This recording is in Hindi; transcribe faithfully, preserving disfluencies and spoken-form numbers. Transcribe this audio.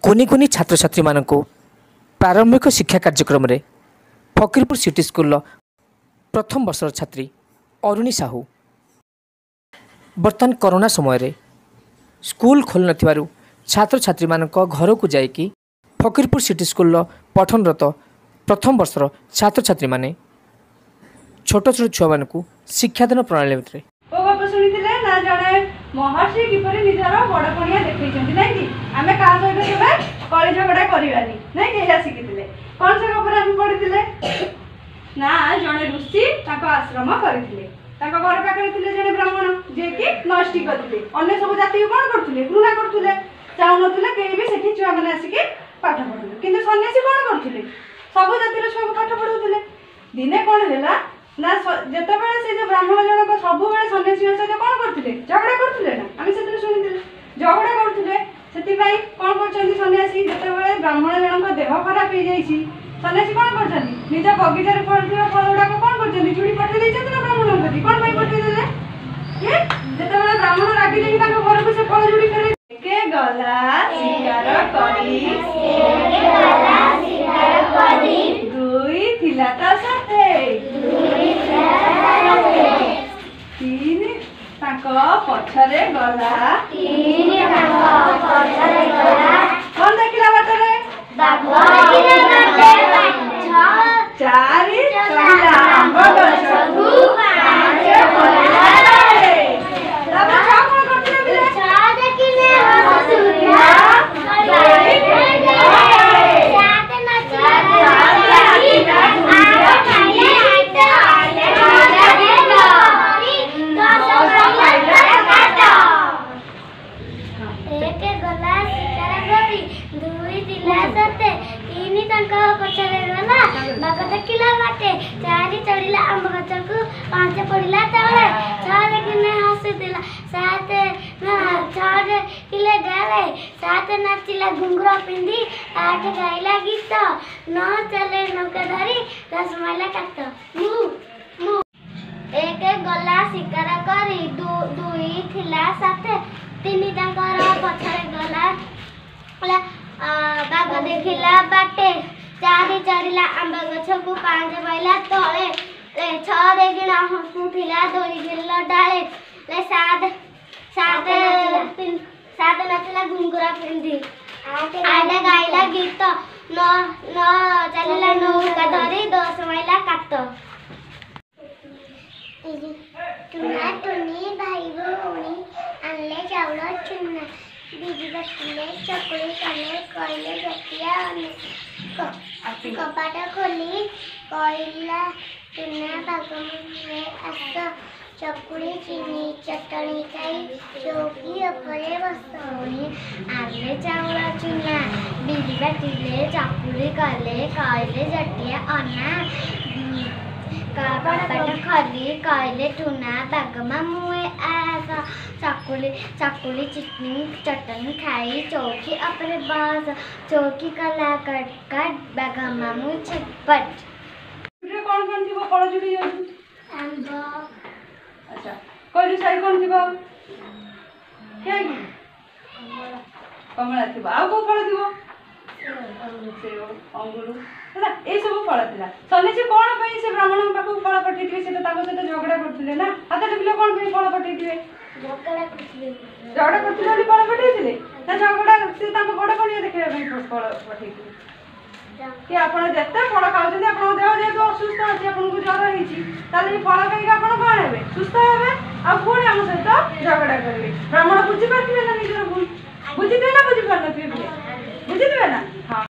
कुनी कुनी छात्र छात्री मानक प्रारंभिक शिक्षा कार्यक्रम में फकीरपुर सिटी स्कूल प्रथम वर्षर छात्री अरुणी साहू बर्तमान कोरोना समय स्कूल खोल न छात्र छात्री मानक घर को जाइकी फकीरपुर सिटी स्कूल पठनरत प्रथम वर्षर छात्र छात्री माने छोट छोट छुआ मान शिक्षादान प्रणाली भितर महर्षि किपरि निजर बड़ पणिया देखैछन्ति नै कि आमे का सहित केबे कଳି झगड़ा करिवानी नै कि एला शिखितिले कोन से खबर हम पढितिले ना जणे ऋषि ताको आश्रम करितिले ताको घर पाखरे थिले जणे ब्राह्मण जे कि नष्टि करथिले अन्य सब जाति कोन करथिले घृणा करथिले चाउ नथिले केही भी सेठी छुआ माने आसिके पाठ पढुले किंतु सन्यासी कोन करथिले सब जातिर छुआ पाठ पढुथिले दिने कोन हैला ना जते बेले से जो ब्राह्मण जनक सब बेले सन्यासी सहित कोन करथिले झगड़ा करथिले ना आमे सेते सुनिथिले झगड़ा करथिले सेति भाई कोन करछन्ती सन्यासी जते बेले ब्राह्मण जनक देह खराब हो जाईछि सन्यासी कोन करछन्ती निज बगीचा रे फळथिबा फळडा को कोन करछन्ती चुड़ी पठे दैछन्ती ना ब्राह्मण कति कोन भाई पठे देले के जते बेले ब्राह्मण रागी लेकि ताको घर को से फळ चुड़ी फेरे के गला शिकार करी के गला शिकार करी दुई थिला ता साथे दुई थिला साथे तीन ताको पछरे गला तीन ताको पछरे गला कोन देखिला बाटरे बाबा देखिला बाटे चारि चला आंब गछकु पाँच पड़ाले तब छा कोन करथिले बिले छा देखिले हसुरिया गई साथे नचिला साथे नचिला खाइले आइते आले आले एके गला शिकार करी दुई दिला सते तीन तांका पछरे गला बाबा देखिला बाटे चारि चढ़िला आंब गछकु पाँच पड़िला तळे छा देखिने हसी दिला साथे ना छा देखिले डाले साथे नाचिला घुंघरा पिंदी आठ गाइला गीत न चले नौका धरी दस माइला काट मु मु एके गला शिकार करी दु दुई थिला साथे तीन तांकर पछरे गला बाबा देखिला बाटे चारि चढ़िला आंब गछकु पाँच पाइला तळे छ देखिला हसुथिला दोरी गेला डाले ले सात सात सात नचला घुंघरा पिंदी आठ गाइला गीत न न चलिला नौका धरी दस माइला काट टुना टुनी भाई भौणी आनले चाउल चुना दीदी बसले चकुली कले कहले जतिया कपाट खोली कहला टुना बागमने आस चकुली चीनी चटनी खाई चौकी उपरे बसौनी आनले चाउल चुना दीदी बसले चकुली कले कहले जतिया अना कपाट खोली कहले टुना बागमा मुए आस चकुली चकुली चिटनी चटनी खाई चौकी अपने बस चौकी कला कट कट बागमा मुए छटपट रे कोन कोन थिबो फळ जुडी जाउ आंब अच्छा कोली साई कोन थिबो के कमला कमला थिबो आ को फळ थिबो सेव अंगुर ना ए सब फळ थिला सनेसी कोन पई से ब्राह्मण पाखु फळ पठिथिबे से ताको से झगड़ा करथिले ना हाथ टिपिले कोन पई फळ पठिथिबे झगड़ा करथिले झगड़ा करथिले ओली फळ पठिथिले ना झगड़ा से ताको बड़ पणिया देखिबे पई फळ पठिथिले कि आपण जत्ते फळ खाउछन आपण देह जे तो असुस्थ अछि आपण को ज्वर हिची ताले फळ खाइ के आपण कोन हेबे सुस्थ हेबे आ कोन हम सहित झगड़ा करबे ब्राह्मण बुझि पाथिबे ना निजर भूल बुझिते ना बुझि पारनथिबे बुझिते ना